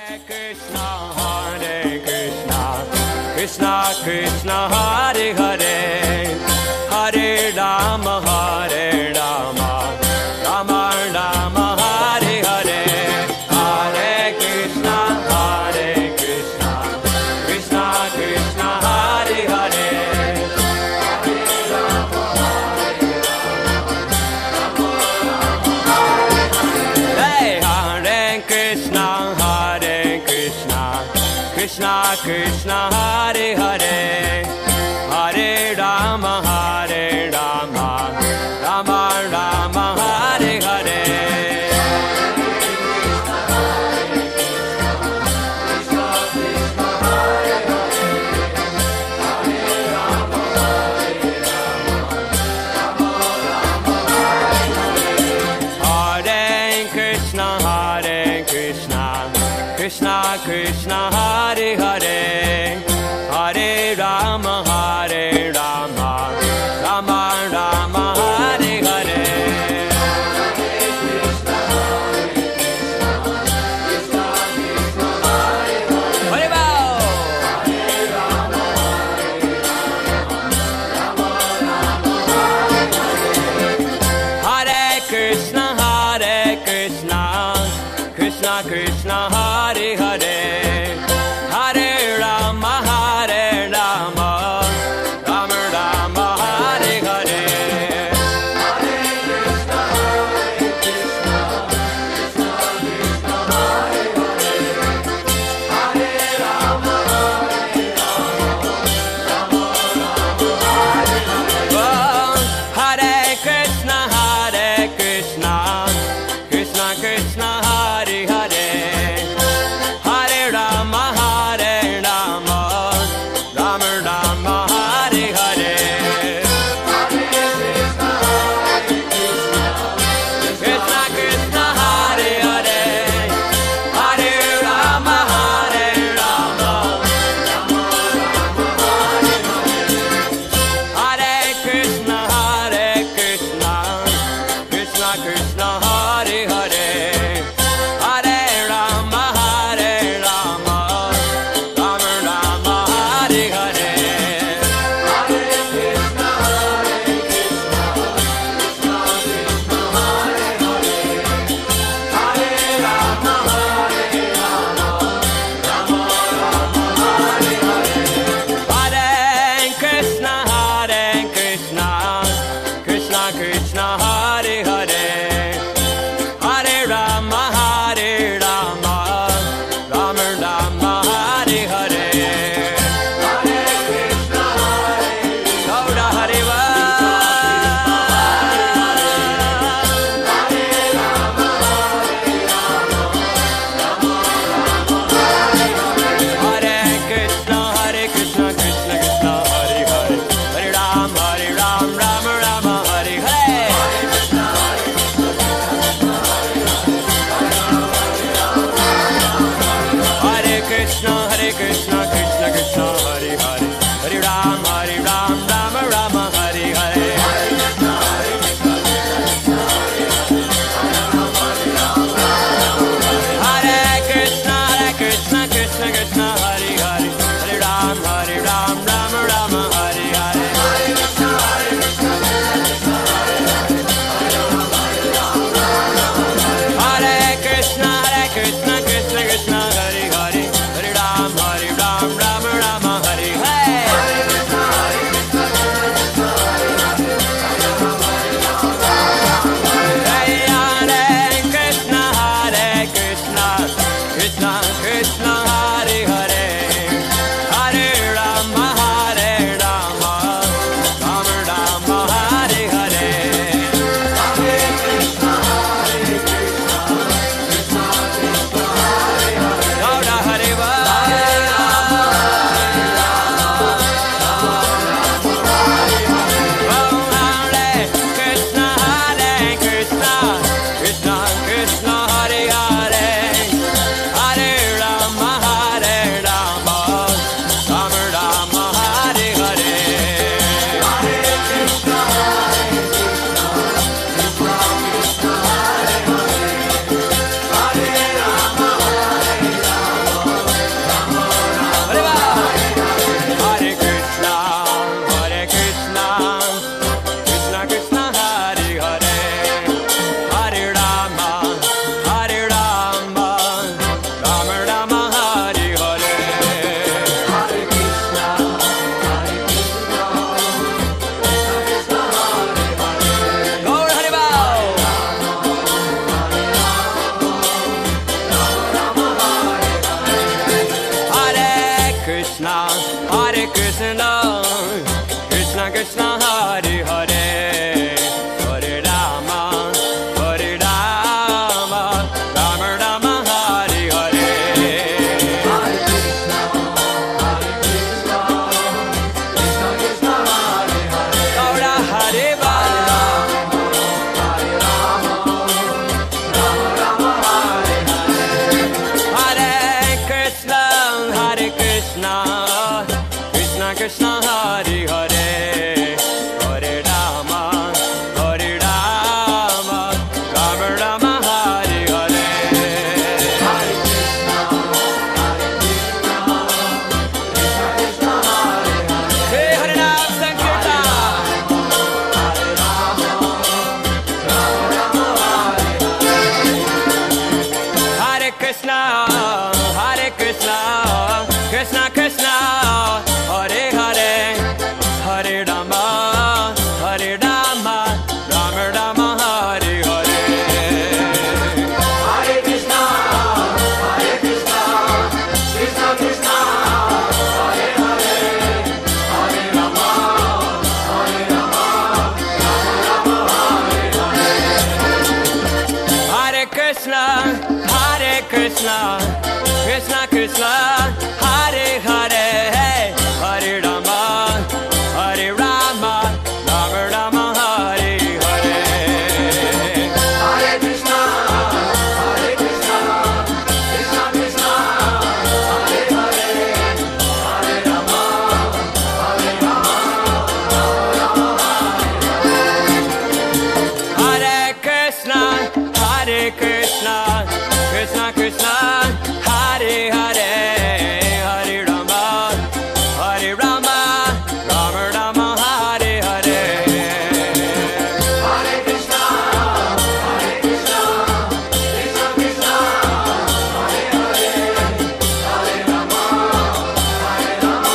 Krishna Krishna Hare Hare Hare Rama Hare Rama Rama Rama Hare Hare Hare Krishna Krishna Krishna Hare Hare Hey Hare Krishna Krishna Krishna Hare Hare Hare Rama Rama Rama Hare Hare Krishna Krishna Hare Hare Hare Rama Rama Rama Hare Hare Krishna Hare Hare Hare Rama Rama Rama Rama Hare Hare Hare Krishna Krishna Krishna Hare Hare Hare Rama Rama Rama Hare Hare Hare Krishna Krishna Krishna Hare Hare Hare Rama Rama Rama Rama Hare Hare Krishna Krishna Hare Hare Hare Rama Rama Rama Hare Krishna Krishna Krishna Hare Hare Hare Rama Rama Rama Rama Hare Hare Hare Krishna Krishna Krishna Hare Hare Hare Rama Rama Rama Hare Hare Hare Krishna Krishna Krishna Hare Hare Hare Rama Rama Rama Rama Hare Hare Hare Krishna Gaura Hariva Hare Rama Hare Krishna Krishna Krishna Hare Hare Hare Rama Rama Rama Hare Hare Hare Krishna Krishna Krishna Hare Hare Hare Rama Rama Rama Hare Hare Hare Krishna Krishna Krishna Hare Hare Hare Rama Rama Rama Hare Hare Hare Krishna Krishna Krishna Hare Hare Hare Rama Rama Rama Hare Hare Krishna Hare Hare Hare Rama Rama Rama Rama Hare Hare Hare Krishna Krishna Gaura Hariva Hare Krishna Krishna Krishna Hare Hare Hare Rama Krishna, Krishna Krishna, Hare Hare, Hare Rama, Hare Rama, Rama Rama, Hare Hare. Hare Krishna, Krishna Krishna, Hare Hare, Gaura Hare Rama, Hare Rama, Rama Rama, Hare Hare. Hare Krishna, Krishna Krishna, Hare Hare, Hare Rama, Hare Rama, Rama Rama, Hare Hare. Hare Krishna, Krishna Krishna, Hare Hare. Hey Hare Ram Sankirtan. Hare Rama, Rama Rama, Hare Hare. Hare Krishna, Krishna Krishna, Hare Hare, Hare Rama, Hare Rama, Rama Rama, Hare Hare. Hare Krishna, Krishna Krishna, Hare Hare, Hare Rama, Hare Rama, Rama Rama, Hare Hare. Hare Krishna, Krishna Krishna, Hare Hare, Hare Rama, Hare Rama, Rama Rama, Hare Hare. Hare Krishna, Krishna Krishna, Hare Hare, Hare Rama, Hare Rama, Rama Rama, Hare Hare. Hare Krishna, Krishna Krishna, Hare Hare, Hare Rama, Hare Rama, Rama Rama, Hare Hare. Hare Krishna, Krishna Krishna, Hare Hare, Hare Rama, Hare Rama,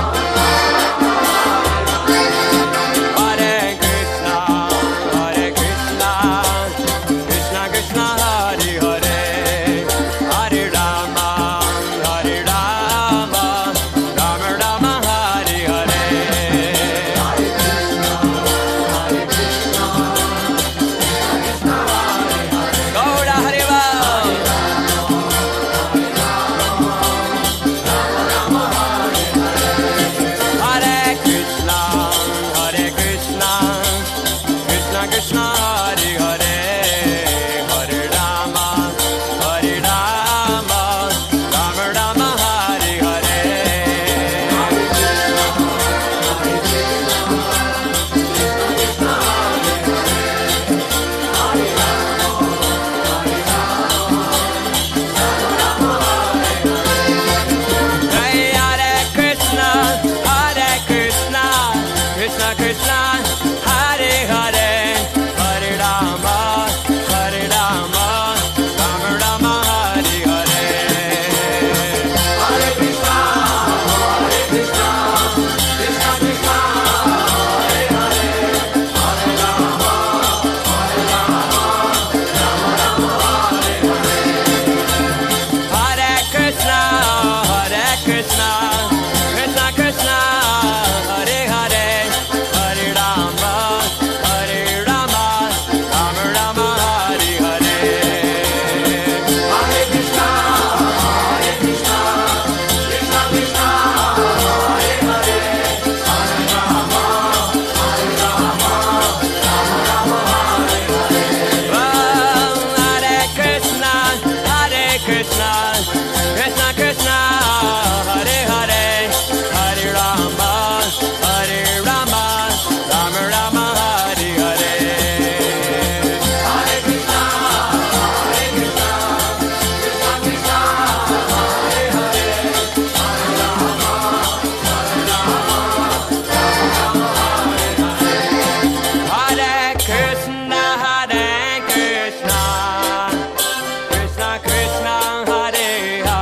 Hare Krishna, Krishna Krishna, Hare Hare, Hare Rama, Hare Rama, Rama Rama, Hare Hare. Hare Krishna, Krishna Gaura Hare Ram. Hare Krishna, Krishna Krishna, Hare Hare, Hare Rama, Hare Rama, Rama Rama, Hare Hare. Jai Hare Krishna, Krishna Krishna, Hare Hare, Hare Rama, Hare Rama, Rama Rama, Hare Hare. Hare Krishna, Krishna Krishna, Hare Hare, Hare Rama, Hare Rama, Rama Rama, Hare Hare. Hare Krishna, Krishna Krishna, Hare Hare, Hare Rama, Hare Rama, Rama Rama, Hare Hare. Hare Krishna, Krishna Krishna, Hare Hare, Hare Rama, Hare Rama, Rama Rama, Hare Hare. Hare Krishna, Krishna Krishna, Hare Hare, Hare Rama, Hare Rama, Rama Rama, Hare Hare. Hare Krishna, Krishna Krishna, Hare Hare, Hare Rama, Hare Rama, Rama Rama, Hare Hare. Hare Krishna, Krishna Krishna, Hare Hare.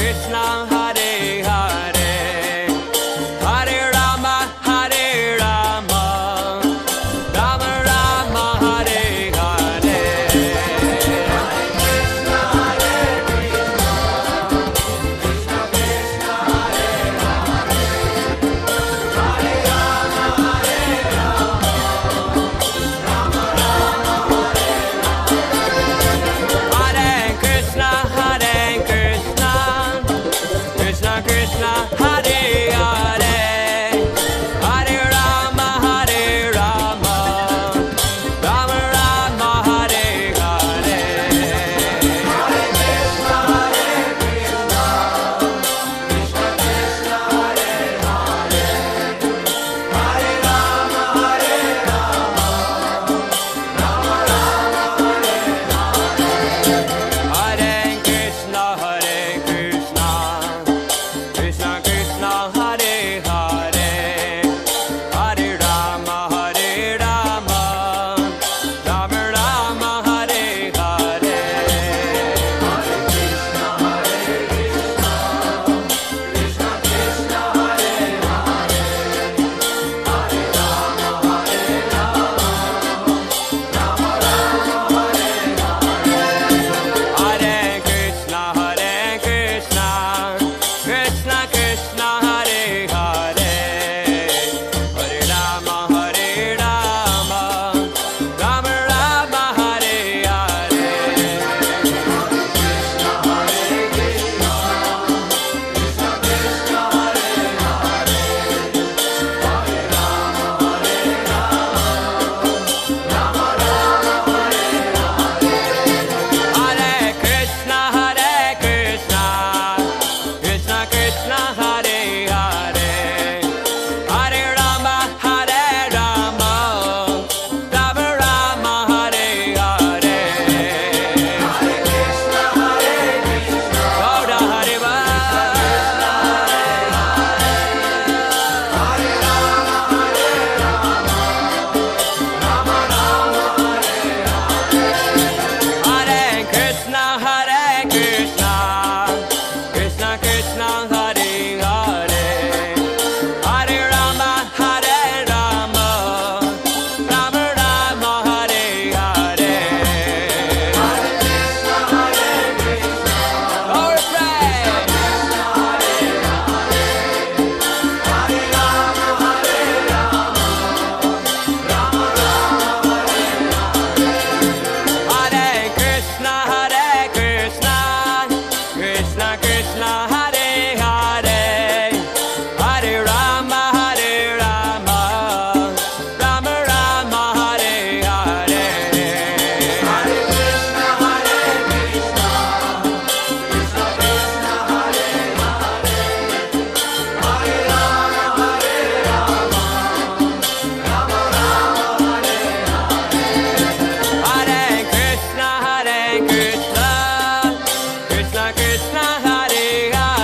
Krishna, Hare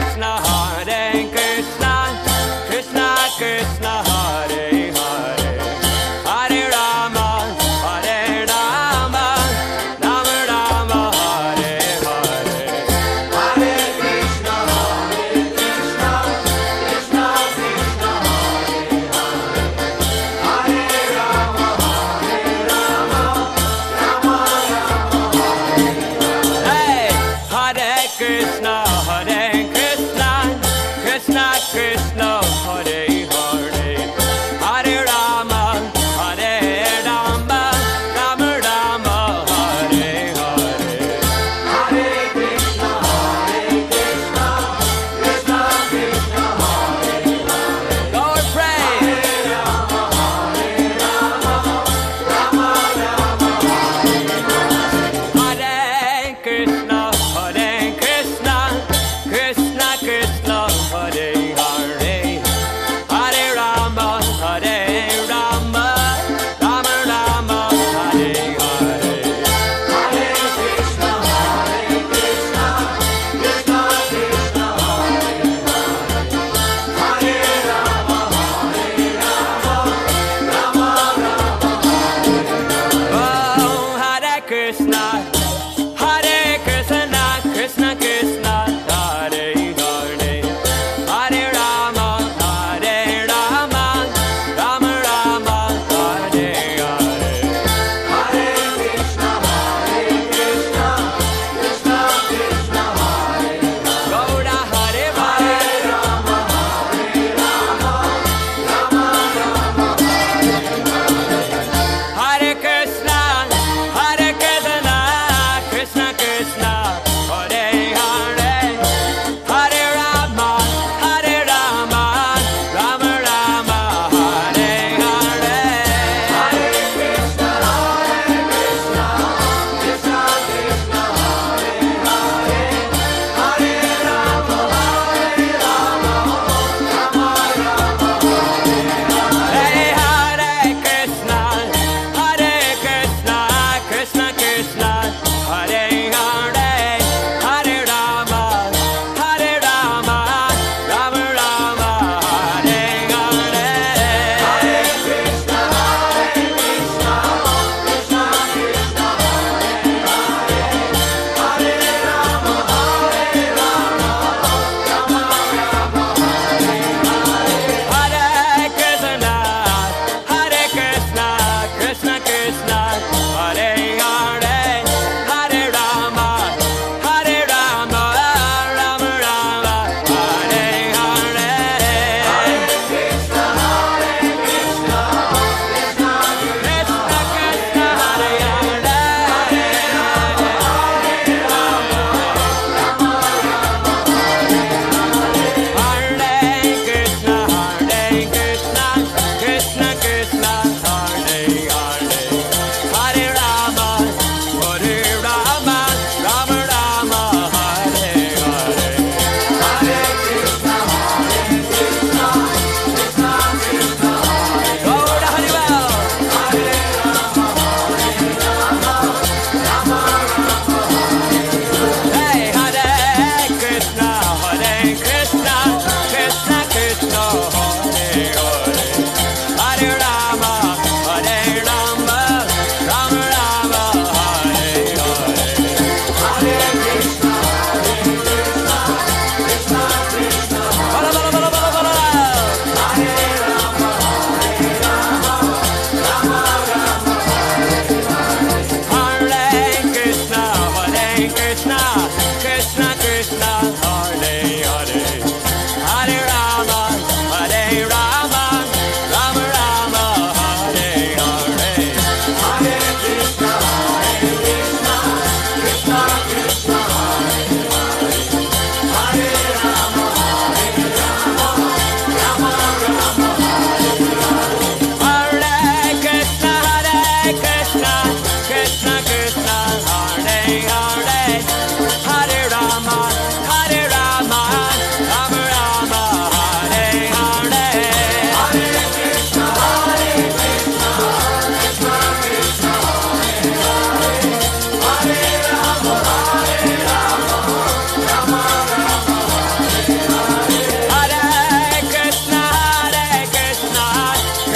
Krishna, Hare Krishna, Krishna Krishna, Hare Hare, Hare Rama, Hare Rama, Rama Rama, Hare Hare, Hare Krishna, Krishna Krishna, Hare Hare, Hare Rama, Rama Rama, Hey, Hare Krishna, Krishna Krishna.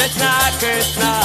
Krishna, Krishna,